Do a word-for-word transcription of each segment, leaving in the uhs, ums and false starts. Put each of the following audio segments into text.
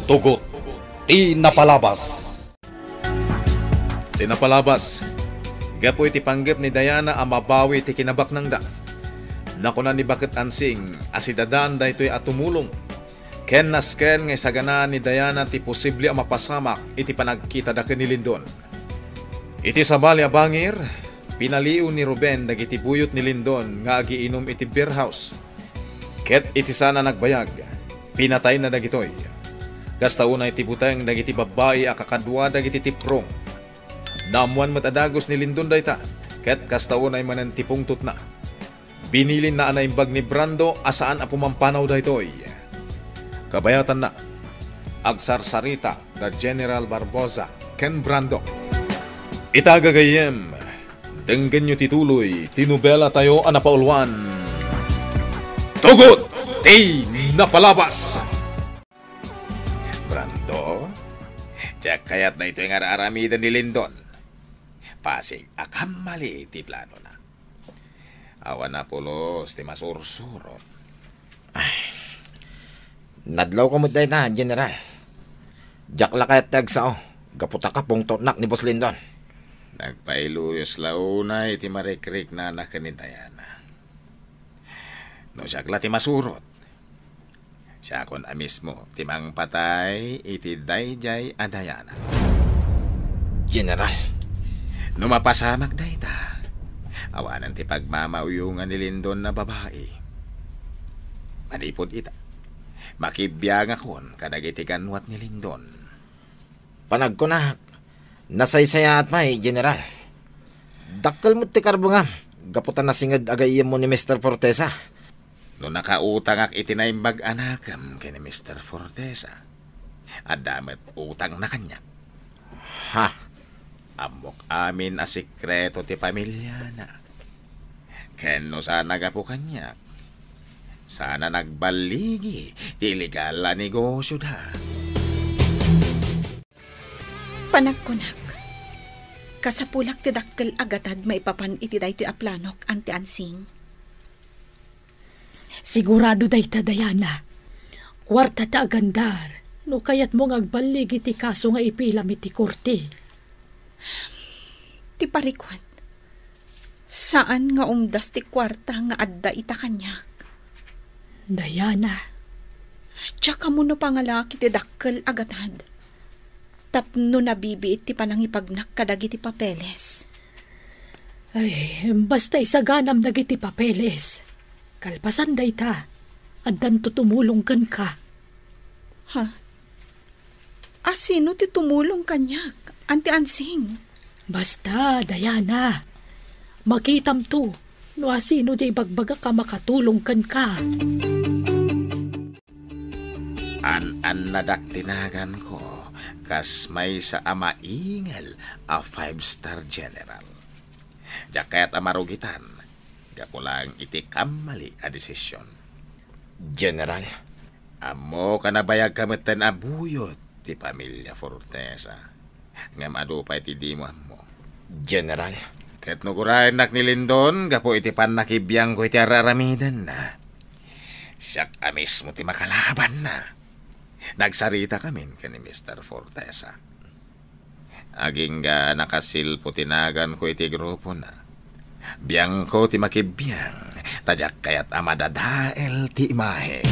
Tugot, ti napalabas. Ti napalabas. Gapo iti panggap ni Diana ang mabawi ti kinabak ng da. Nakuna ni Bakit Ansing, asidadaan da ito'y atumulong. Ken nasken ngay sagana ni Diana ti posible ang mapasamak iti panagkita da ni Lindon. Iti sabali a bangir, pinaliw ni Ruben dagiti buyot ni Lindon nga agiinom iti beer house. Ket iti sana nagbayag, pinatay na dagitoy. Kasta una iti buteng dagiti babae a kakadwa dagiti tiprong. Namuan matadagos ni Lindon dayta, ket kasta una ay manantipong tutna. Binilin na anaimbag ni Brando asaan a pumampanaw daytoy. Kabayatan na, agsarsarita da General Barbosa ken Brando. Itagagayem, denggen nyo tituloy, tinubela tayo anapaulwan. Tugot, ti napalabas! Brando, tiyak kayat na ito yung ara-aramidan ni Lindon. Pasig, akam mali ti plano na. Awan na pulos, ti masursurot. Ay, nadlaw ko mo tayo na, General. Diyak lakayat tagsao, gaputa ka pong tonak ni Boss Lindon. Nagpailuyos launa iti marikrik na anak ni Diana. No siya ti masurot. Siya kon a mismo, timang patay iti dayjay a Diana. General, no mapasamak dayta, awanan ti pagmamauyungan ni Lindon na babae. Manipod ita, makibiyang akon kadagiti kanwat ni Lindon. Panag ko na, nasaysaya at may, General. Dakkel mo ti karbungam, gaputan na singad agayem mo ni Mister Fortesa. No nakautang ak itinaimbag anakam kay ni Mister Fortesa, adamet utang na kanya. Ha? Amok amin a sikreto ti pamilya na. Ken no sana gapo kanya, sana nagbaligi ti legal na negosyo da. Panagkunak, kasapulak ti dakkel agatad maipapan iti daytoy a planok anti ansing. Sigurado dayta, Diana. Kwarta ta agandar, no kayat mo ngagbaligi ti kaso nga ipilam iti korte. Ti parikwat, saan nga umdas ti kwarta nga adda ita kanyak? Diana. Tsaka mo no pangalaki ti dakkel agatad. Tapno nabibiit ti panangipagnak kadagiti papeles. Ay, basta isaganam dagiti papeles. Kalpasan dayta, addan to tumulong kan ka. Ha? Ah, sino ti tumulong kanyak? Anti ansing. Basta, Diana. Makitam to, no asino jay bagbaga ka makatulong kan ka. An-an nadak tinagan ko, kas may sa amaingal a five-star general. Jakayat amarugitan, gapulang iti kamali a desisyon. General, amo kanabayag kametan abuyot ti pamilya Fortesa. Ngam adupay ti di mo mo. General, ket nugurayan nak ni Lindon, gapo iti panakibiyang ko iti araramidan na. Siyak amis mo ti makalaban na. Nagsarita kami ka ni Mister Fortesa. Aging ga nakasilpo tinagan ko iti grupo na. Biyang ko ti makibiyang, tadyak kayat amadadael ti imahe.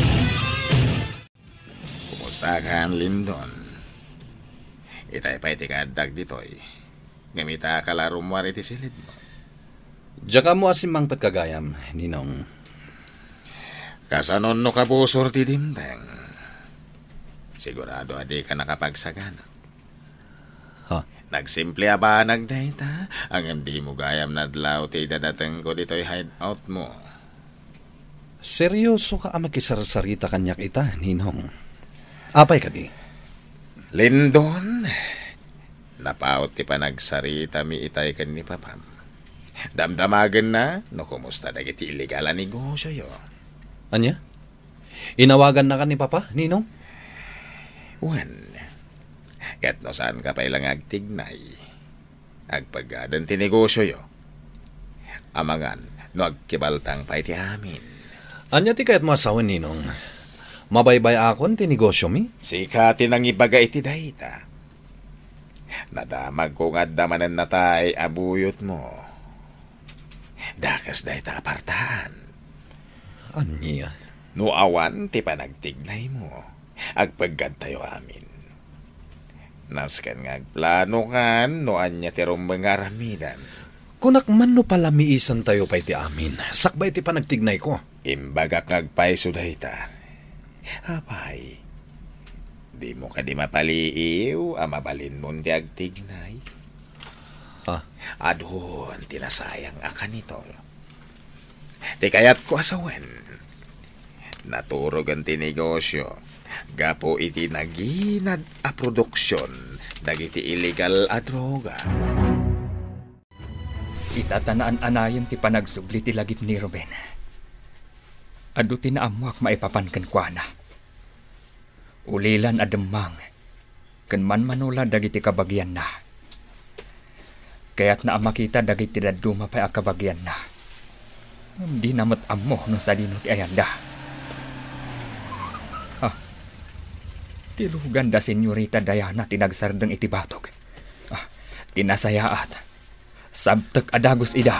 Kumusta ka, Lindon? Itay pa iti kadag ditoy. Gamita ka larumwar iti silid mo. Diyan mo asimang patkagayam, Ninong. Kasanon no kabusor ti dimdeng. Sigurado adi ka nakapagsagana. Ha? Nagsimple ba nagdayta? Ang hindi mo gayam nadlaw ti dadateng ko dito'y hideout mo. Seryoso ka ang makisarsarita kanyak ita, Ninong. Apay ka di? Lindon, napaot ti panagsarita mi itay kan ni Papam. Damdamagan na, no kumusta dagiti illegal a negosyo yo. Anya? Inawagan na ka ni Papa, Ninong? Wan, kat no saan ka pa ilang agtignay. Agpagadan ti negosyo yo. Amangan, no agkibaltang pa iti amin. Anya ti kayat mo asawan, Ninong? Mabaybay akon ti negosyo mi. Sikatin ang ibaga iti dayta. Nadamag ko nga damanan na tay abuyot mo. Dakas dayta apartahan. Anya? No awan ti panagtignay mo. Agpagad tayo amin. Naskan nga agplano kan no anya ti rumbang aramidan. Kunak man no palamiisan tayo pa iti amin. Sakbay ti panagtignay ko. Imbagak ngagpaiso dayta. Apay, di mo ka di mapaliiw, amabalin mo di agtignay. Ha? Adhon, tinasayang aka nito. Di kayat ko asawen. Naturog ang tinegosyo. Gapo iti naginad a produksyon. Dagiti illegal a droga. Itatanaan anayon ti panagsubli ti lagip ni Ruben. Adu tinaamuak maipapankan kwa na. Ulilan ademang, kan man manula dagiti kabagyan na. Kaya't na makita dagiti daduma pa'y akabagyan na. Hindi namat amo no sa dino ti ayanda. Ah, tilugan da senyorita Diana tinagsardeng iti batog. Ah, tinasayaat. Sabtek adagos ida.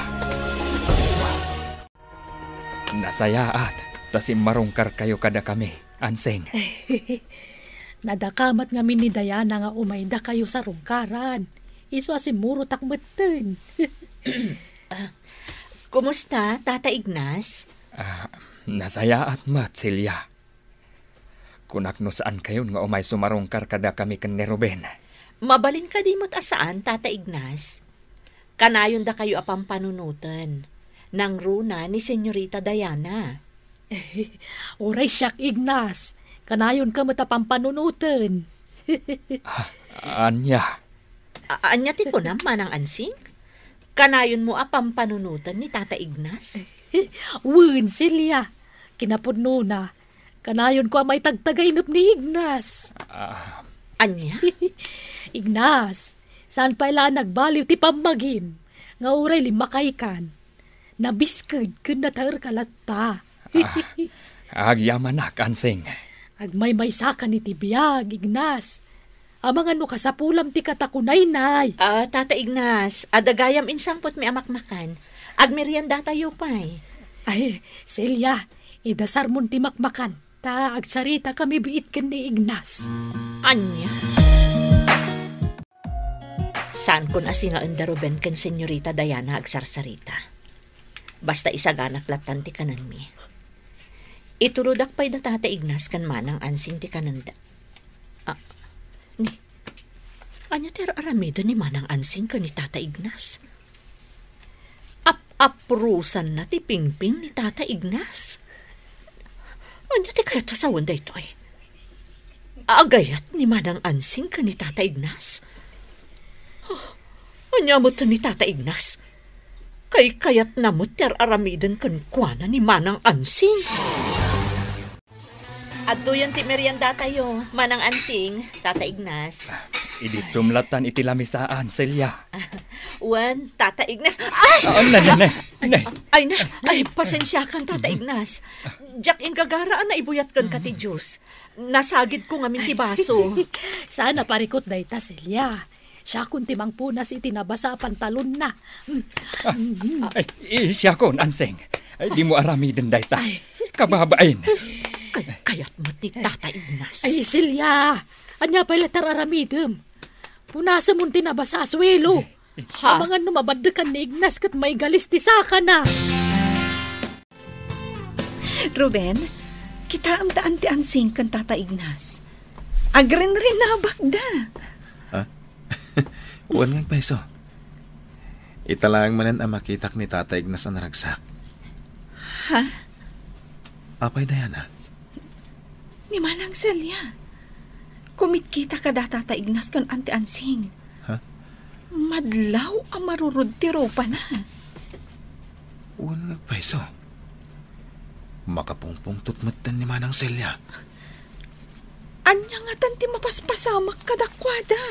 Nasayaat, tasim marungkar kayo kada kami, Anseng. Nadakamat nga ni Diana nga umayda kayo sa rungkaran. Iso asimuro takbeten. uh, Kumusta, Tata Ignas? Ah, nasayaat mat, Celia. Kunak no saan kayo nga umay sumarungkar kada kami ken ni Ruben. Mabalin ka di mo't asaan, Tata Ignas. Kanayon da kayo apang panunutan. Nang runa ni Senyorita Diana. Oray siyak, Ignas. Kanayon ka matapang panunutan. ah, anya? A- anya ti ko naman ang ansing? Kanayon mo apang panunutan ni Tata Ignas? Wun, Celia. Kinapudno na. Kanayon ko may tagtagainop ni Ignas. Ah, Anya? Ignas, saan pa ila nagbaliw ti pamagin? Nga uray limakay kan. Nabiskad kun natar kalata. ah, agyaman na, Anseng. Agmay may saka ni ti biyag, Ignas. Amang ano ka sa pulam ti katakunay, nay. Ah, Tata Ignas, adagayam insangpot mi amakmakan. Agmerienda tayo pa'y. Ay, Celia, idasar mon ti makmakan. Ta agsarita kami biit ken ni Ignas. Anya? Saan kun asinga anda Ruben ken Senyorita Diana agsarsarita? Basta isaganak latan ti kanan mi. Iturudak pa'y da Tata Ignas kan manang ansing ti kananda. Ah, ni, anya ter aramida ni manang ansing kan ni Tata Ignas? Ap-aprusan na ti pingping ni Tata Ignas? Anya ti kaya tasawan da ito eh? Agayat ni manang ansing kan ni Tata Ignas? Oh, anya mo to ni Tata Ignas? Kay kayat na mo ter aramiden kan kuana ni manang ansing. At doon ti merienda tayo, manang ansing, Tata Ignas. Idi sumlatan iti lamisaan, Celia. Wan, Tata Ignas. Ay! Oh, na, na, na, na. Ay na, ay, pasensya kan, Tata Ignas. Jack in gagaraan na ibuyat kan ka ti Diyos. Nasagid ko ngamin ti baso. Sana parikot da ita, Celia. Siya kun timang punas itinabasa pantalon na. Ah, ay, siya kon, Anseng. Ay, di mo aramiden dayta. Kababain. Kay, kayat mo ti Tata Ignas. Ay, Celia. Anya pa latar aramidem. Punasa mo tinabasa aswelo. Ha? Abangan numabaddekan ni Ignas kat may galis ti saka na. Ruben, kita ang daan ti ansing kan Tata Ignas. Agrin rin na bakda. Uwan nga peso. Italang manan ang makitak ni Tata Ignas ang naragsak. Ha? Apay, Diana? Ni Manang Celia. Kumit kita ka da Tata Ignas kan anti ansing. Ha? Madlaw ang marurod ti ropa na. Uwan nga peso. Makapungpong tutmatan ni Manang Celia. Anya nga tanti mapaspasamak kadakwada.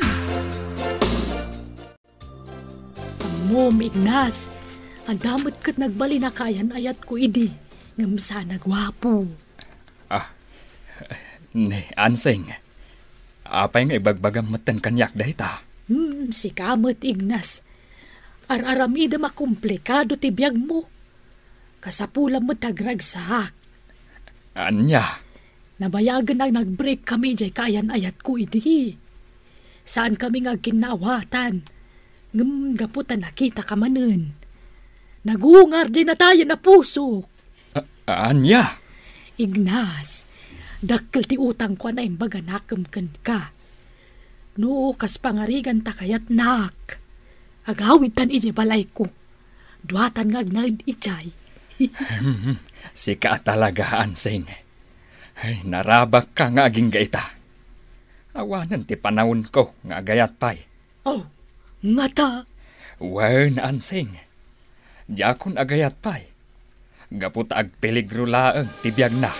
Mom, Ignas. Ang damot kat nagbali na kayan ayat ko idi. Ngam sana gwapo. Ah, Ni, Ansing. Apay nga ibagbagam matan kanyak dayta? Hmm, si kamot Ignas. Ar-aramida makomplikado ti biyag mo. Kasapula mo tagragsak. Anya? Nabayagan ang nag-break kami jay kayan ayat ko idi. Saan kami nga ginawatan? Ngam gaputan nakita ka manen. Nagungar di na tayo na puso. A- anya? Ignas, dakkel ti utang ko na imbaga nakamkan ka. No, kas pangarigan takayat nak. Agawid tan ije balay ko. Duatan nga agnagd ijay. Sika talaga, Ansing. Ay, narabak ka nga aging gaita. Awanan ti panahon ko nga agayat pay. Oh, nga ta. Wen, Ansing. Diakon agayat pay. Gapot ag peligro laeng tibiyag na.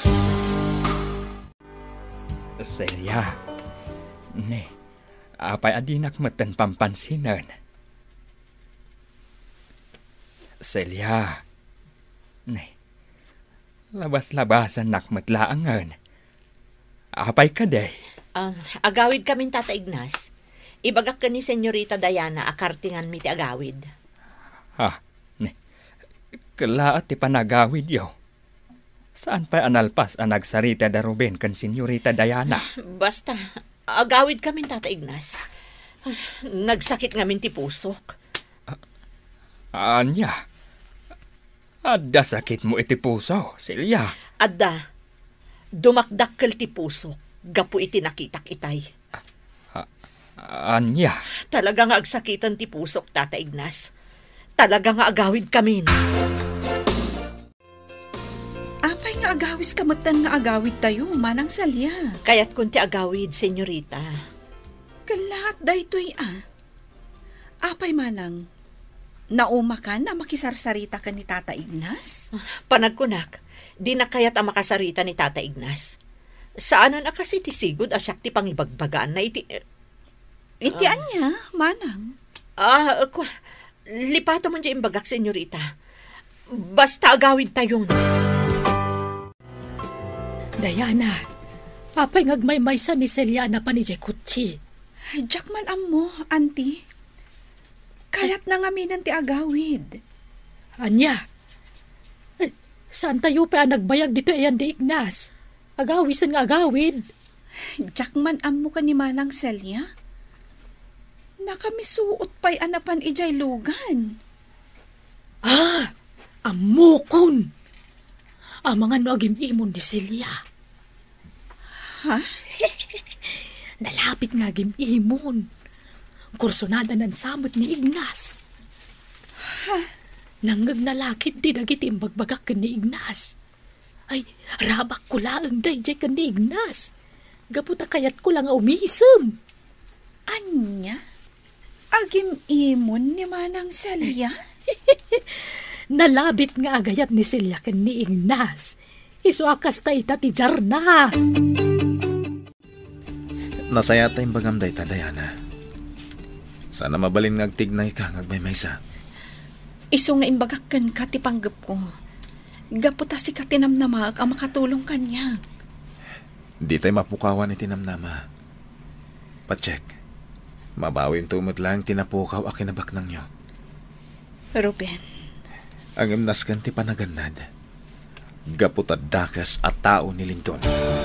Celia. Ne, apay adinak meten pampansinan. Celia. Ne, labas-labasan nakmatlaangan. Apay ka day. Ang agawid kaming Tata Ignas. Ibagak ka ni Senyorita Diana akartingan mi ti agawid. Ha, ne, kalaat ti panagawid yo. Saan pa analpas ang nagsarita da Ruben kan Senyorita Diana? Basta, agawid kaming Tata Ignas. Nagsakit ngamin ti pusok. Anya? Adda sakit mo iti puso, Celia. Adda, dumakdakkel ti pusok. Gapu iti nakitak itay. Anya? Talaga nga agsakitan ti pusok, Tata Ignas. Talaga nga agawid kamin. Apay nga agawis kamutan nga agawid tayo, manang Celia. Kaya't kun ti agawid, Senyorita. Kalat daytoy ah. Apay manang, nauma ka na makisarsarita ka ni Tata Ignas? Panagkunak, di na kaya't ang makasarita ni Tata Ignas. Saanan na kasi ti sigod asyak ti pangibagbagaan na iti... Itian niya, manang. Ah, uh, lipata mo dyan imbagak, Senyorita. Basta agawid tayon. Diana, apay ngagmaymaysa ni Celiana pa ni Jay Kutsi. Ay, Jackman amo, auntie. Kayat na ngaminan ti agawid. Anya, eh, saan tayo pa nagbayag dito ayan di Ignas? Agawisan nga agawid. Jackman amo ka ni manang Celia. Nakamisuot pa'y anapan ijay lugan. Ah, amokon. Ang mga noagim-imon ni Celia. Ha? Nalapit nga gim-imon. Kursonada ng samot ni Ignas. Ha? Nanggag nalakit di dagiti imbagbagak ka ni Ignas. Ay, rabak ko lang dayjay ka ni Ignas. Gaputa kayat ko lang umisem. Anya? Agim imon ni manang Celia? Nalabit nga agayat ni Celia kan ni Ignas. Iso akas ta ita ti Jarna. Nasaya tayong bagam day ta, Diana. Sana mabalin nga agtignay ka ng agmaymaysa. Iso nga imbagakan ka ti panggap ko. Gaputa si katinamnamag ang makatulong kanya. Di tayo mapukawan iti namnama. Pacheck. Mabawin tumot lang tinapukaw a kinabak ng nyo. Ruben. Ang imnaskan ti panaganad. Gaputad dakas at tao ni Linton.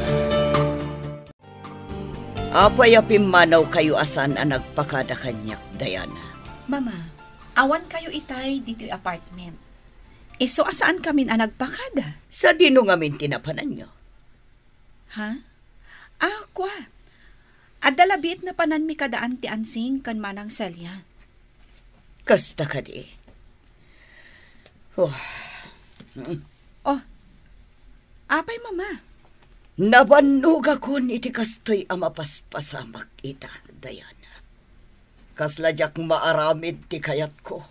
Apay apim manaw kayo asan ang nagpakada kanyak, Diana. Mama, awan kayo itay dito'y apartment. Iso asaan kami ang nagpakada? Sa dino ngamin tinapanan nyo. Ha? Ah, kwa. Adalabiit na panan mi kadaan ti ansing kan manang Celia. Kasta ka di. Oh. Oh, apay mama. Nabanog akon iti kastoy amapaspasamak ita, Diana. Kasladyak maaramid ti kayat ko.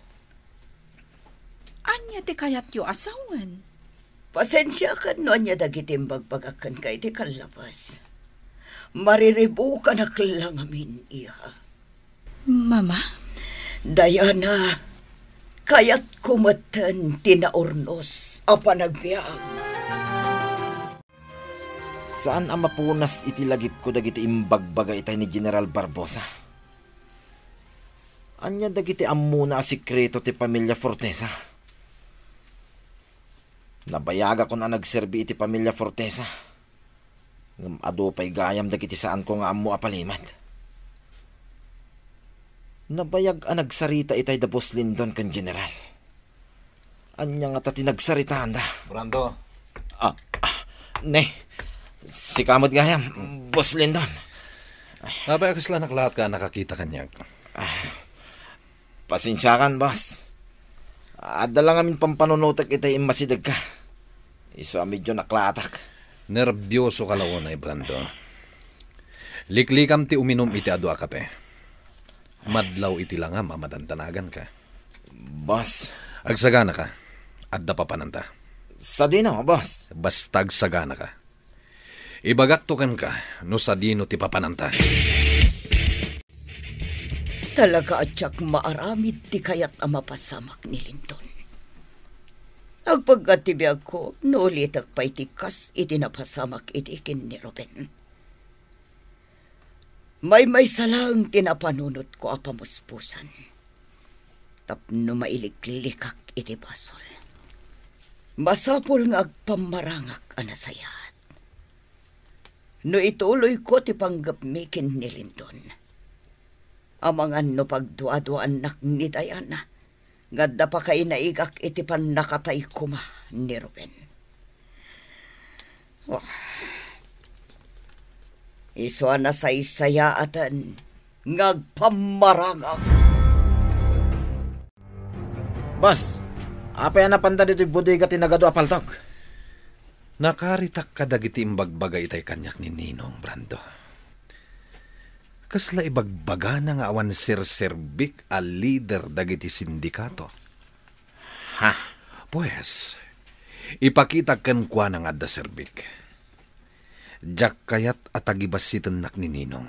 Anya ti kayat yo asawan? Pasensya ka no anya dagitimbag pagakan kay ti kalabas. Mariribukan na lang amin, iha. Mama? Diana, kayat kumatan tinaornos a panagbiag. Saan ang mapunas iti lagip ko dagiti imbagbaga itay ni General Barbosa? Anya dagiti ammuna a sikreto ti pamilya Fortesa? Nabayaga ko na nagserbi iti pamilya Fortesa. Ngam ado pa'y gayam dagiti saan ko nga ammo apalimat. Nabayag a nagsarita itay da Boss Lindon kan General. Anya nga ta tinagsaritaan da. Brando. Ah, ah ne. Si kamot gayam, Boss Lindon. Nabay ako sila nakalahat ka nakakita kanyag. Ah, pasensyakan, boss. Ada lang amin pampanunutak itay imasidag ka. Iso medyo naklatak. Nervyoso ka laon ay, Brando. Liklikam ti uminom iti adu a kape. Madlaw iti lang nga mamadantanagan ka. Boss. Agsagana ka. Adda pa pananta. Sa dino, boss. Basta agsagana ka. Ibagaktukan ka no sa dino ti papananta. Talaga at siyak maaramid ti kayat ang mapasamak ni Linton. Agpagkatibiyag ko, nuulitak pa itikas iti napasamak iti kin ni Ruben. May may salang tinapanunot ko apamuspusan. Tapno mailiklikak iti basol. Masapul nga agpamarangak anasayat. No ituloy ko ti panggapmikin ni Linton. Amangan no pagduaduan nak ni Diana. Gadda pa kay naigak iti pan nakatay kuma ni Ruben. Oh. Iso na sa isayaatan ngagpamarangak. Boss, apa yan napanda dito'y bodega tinagado apaltok? Nakaritak ka dagiti imbagbagay itay kanyak ni Ninong, Brando. Kasla ibagbaga na nga awan sir-serbik a leader dagiti sindikato. Ha? Pues, ipakita ken kwa na nga da serbik. Jak kayat atagibasitan nak ni Ninong.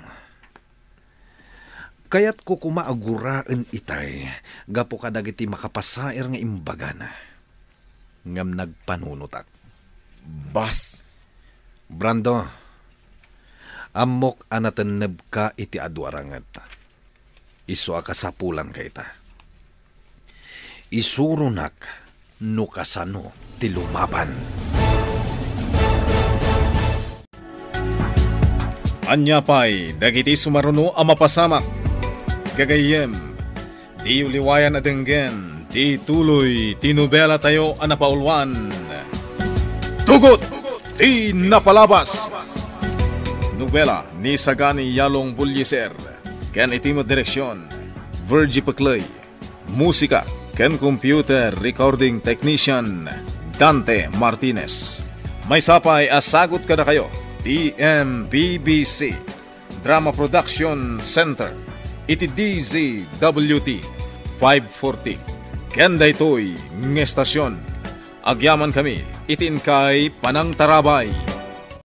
Kayat ko kumaaguraan itay, gapo ka dagiti makapasair nga imbagana. Ngam nagpanunutak. Boss. Brando, amok anateneb ka iti aduarangat. Isu akasapulan ka ita. Isurunak no kasano ti lumaban. Anya pa'y dagiti sumaruno ang mapasamak. Gagayem, di uliwayan na denggen, di tuloy, tinubela tayo ang napaulwan. Tugot! Di napalabas! Nobela ni Sagani Yalong Bulyeser. Ken itimo direksyon, Virgie Paclay. Musika, ken computer recording technician, Dante Martinez. May sapay asagot kada kayo, T M P B C, Drama Production Center, iti D Z W T five forty. Ken daytoy ng estasyon. Agyaman kami, itin kay Panang Tarabay.